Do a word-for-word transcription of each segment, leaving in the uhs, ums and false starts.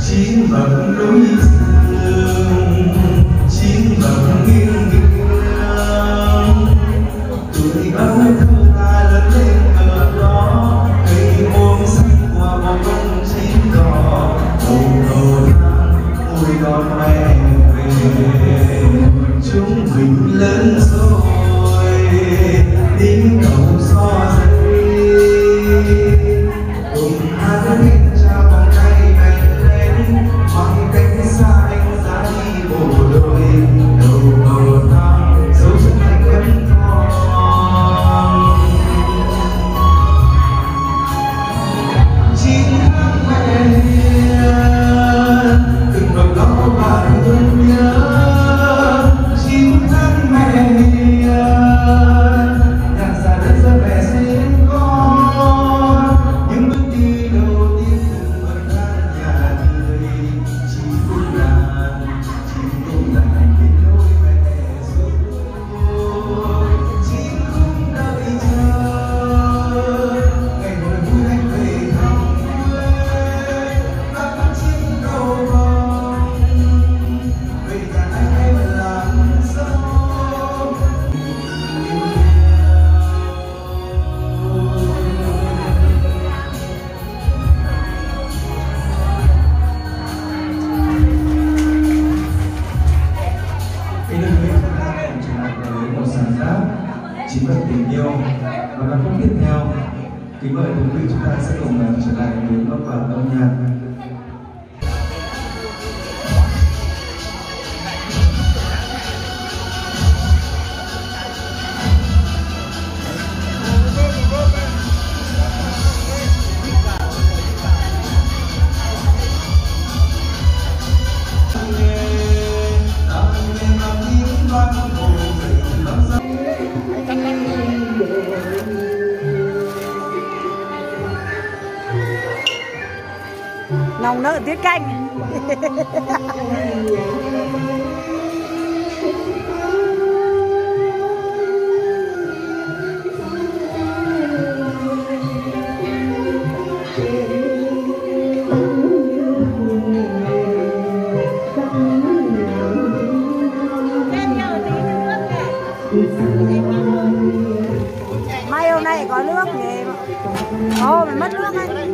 chín bậc núi sương, chín bậc nghiêng nghiêng, tuổi ấu thơ ta lớn lên ở đó, cây muông xanh qua bóng bông chín đỏ, đầu đầu tháng mùi đón mẹ về, chúng mình lớn rồi tiếng cầu so dây, cùng hát lên trao vòng tay bèn lên, mang cánh xa anh ra đi bộ đội, đầu cầu thang dấu chân anh vẫn còn. Chín tháng mẹ hiền, từng bậc đó bạn luôn nhớ. Chín tháng mẹ hiền, nhạc già đất giờ mẹ sinh con, những bước đi đầu tiên từng bậc thang nhà đời, chỉ cũng là chỉ cũng là biết lối mẹ rồi, chỉ cũng đợi chờ ngày hồi vui anh về thăm quê, bắt bắt chim cầu vồng về nhà anh em làm dâu. Kính thưa quý vị, chúng ta cùng trở lại với một sáng tác chín bậc tình yêu và ca khúc tiếp theo. Kính mời quý vị chúng ta sẽ cùng trở lại với một bản âm nhạc. Nòng nợ tiết canh. May hôm nay có nước thì ô mày mất nước anh.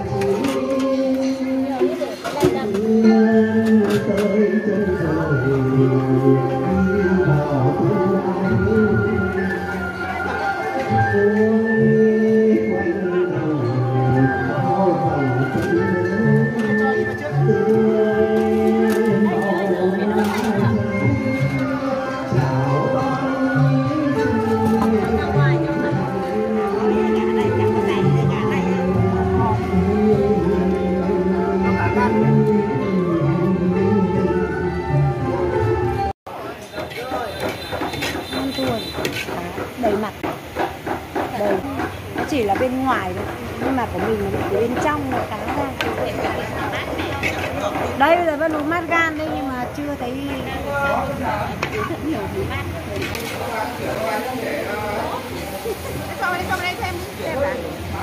Đầy mặt đầy, nó chỉ là bên ngoài thôi, nhưng mà của mình là từ bên trong nó cá ra. Đây bây giờ vẫn uống mát gan đây, nhưng mà chưa thấy rất nhiều thứ mát. Xong đây, xong đây thêm thêm ạ.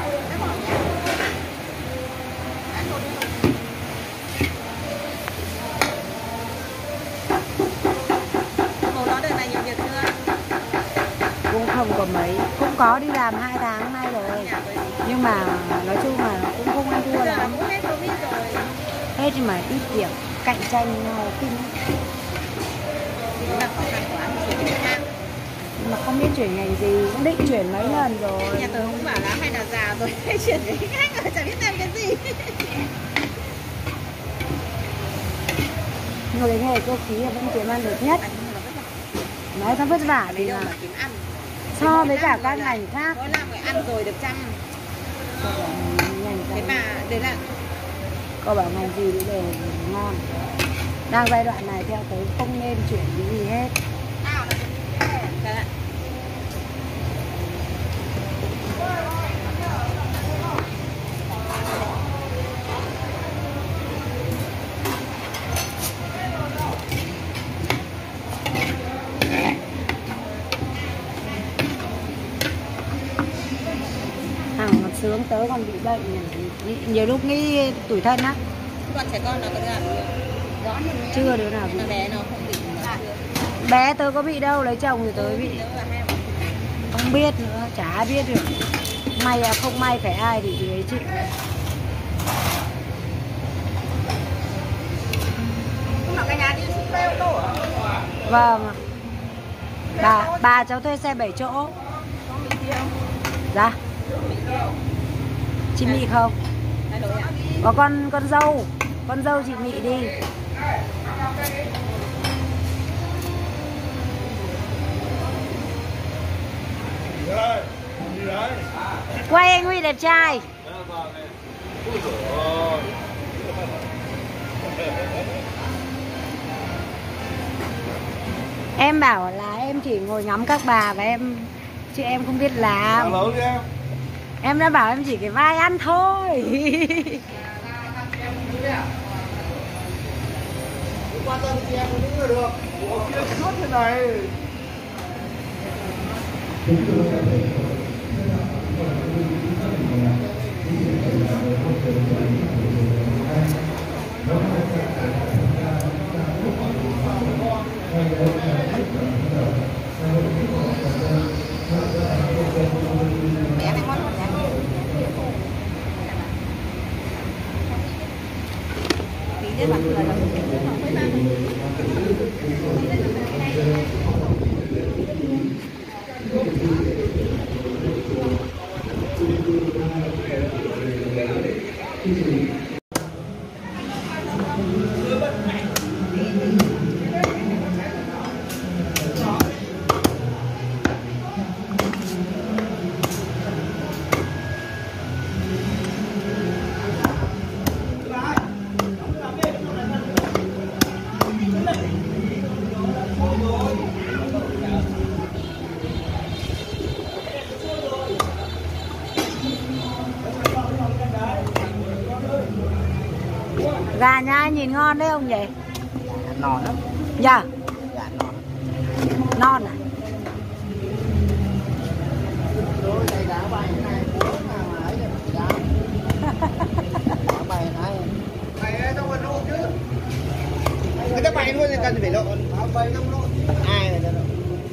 Màu đó đợt này nhiều việc chưa? Cũng không có mấy, cũng có đi làm hai tháng nay rồi, nhưng mà nói chung là cũng không ăn thua lắm. Hết nhưng mà ít điểm, cạnh tranh kinh. Nhưng mà không biết chuyển ngành gì, cũng định chuyển mấy lần rồi. Nhà tớ cũng bảo là hay là già rồi hay chuyển cái khác rồi, chả biết làm cái gì. Nhưng cái nghề cơ khí là vẫn kiếm ăn được nhất. Nói nó vất vả thì là so với cả các ngành khác. Mỗi năm phải ăn rồi được trăm. Thế mà đấy là cô bảo ngành gì đều ngon. Đang giai đoạn này theo thấy không nên chuyển cái gì hết. Sướng, tớ còn bị bệnh, nhiều lúc nghĩ tủi thân á, Còn trẻ con là có đứa nào bị rõ như thế? Chưa đứa nào bị. Thằng bé nó không bị à. Bé tớ có bị đâu, lấy chồng thì tớ bị. Không biết nữa, chả biết được. May là không may phải ai thì thì ấy chị. Không là cái nhà đi xuống bêu đâu hả? Vâng. Bà, bà cháu thuê xe bảy chỗ. Có Mỹ kia không? Dạ. Chị Mị không? Có con con dâu. Con dâu chị Mị đi. Quay anh Huy đẹp trai. Em bảo là em chỉ ngồi ngắm các bà và em chứ em không biết làm. Em đã bảo em chỉ cái vai ăn thôi. Quan tâm thì em cũng đứng được. Ủa kia suốt thế này. Bé này ngon hơn nhá. Tí nữa bạn cười là Gà nha nhìn ngon đấy không nhỉ? Non lắm. Dạ. Dạ non. Non à? Đôi đây đá bay này bốn mà mà ấy đá. Đá bay này. Mày trong quần lộn chứ. Người ta bày luôn thì cần phải lộn. Áo bay trong lộn. Ai người ta lộn.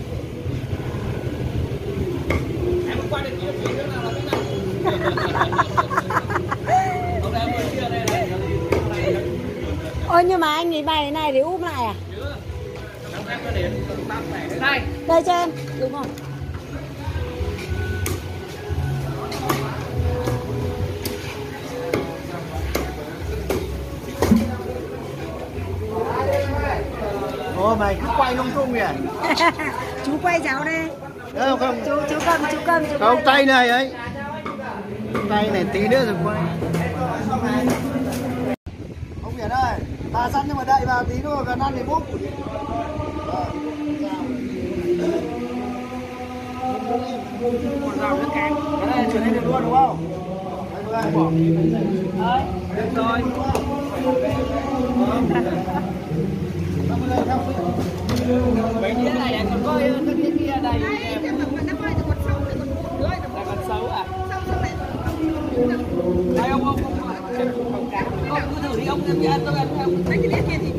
Em không qua được nhiều phía nữa nào là thế này. Ông em vừa chia đây này. Ôi nhưng mà anh ấy bày thế này thì úp lại à? Đây. Đây cho em. Đúng không? Ôi mày cứ quay lung tung kìa. Chú quay cháu đây. Không không. Chú chú cầm chú cầm chú Không quay. tay này ấy. Tay này tí nữa rồi quay. Ông Việt ơi, bà sẵn nhưng mà đậy vào tí nữa gần ăn thì bút. Cái này chuyển lên được luôn đúng không? Đấy, bỏ. Đấy, được rồi. Mấy đĩa này anh còn coi các đĩa kia đây. Cái mà nó quay từ con sâu từ con cua nữa. Là con xấu à? Sâu sâu này. Đây ông ông không ông cứ thử đi ông em ăn tôi ăn không? Mấy cái đĩa kia thì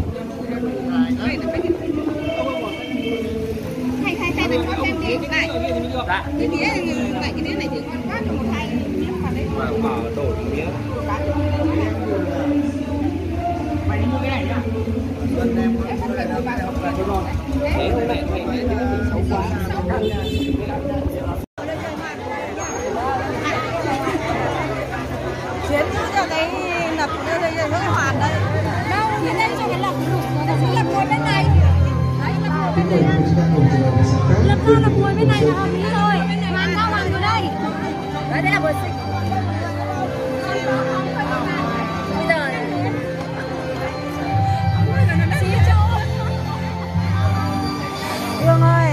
hay hay hay là cho em đi cái này. Cái đĩa này cái đĩa này thì ngon quá, một hai cái đĩa mà đây. Bỏ đổ đĩa. Mày đi mua cái này nhá. Thế mẹ mẹ mẹ xấu quá. Chuyến cho cái lập đây đây đây cái hoàn đây. Đâu, đến đây cho cái lập lục nó sẽ lập ngồi bên này. Đấy, lập ngồi bên này. Lập ra lập ngồi bên này là hợp lý rồi. Hoàn ra hoàn vào đây. Đấy, đây là vừa xinh. Bây giờ xí chỗ. Hương ơi.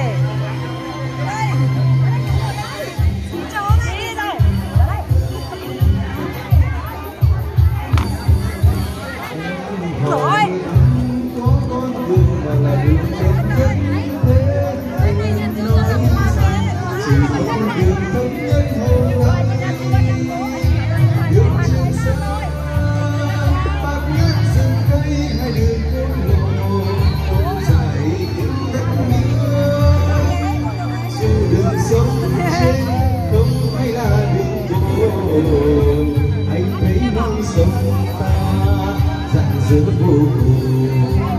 Xí chỗ này đi rồi. Rồi. Chỉ có giữa vô cùng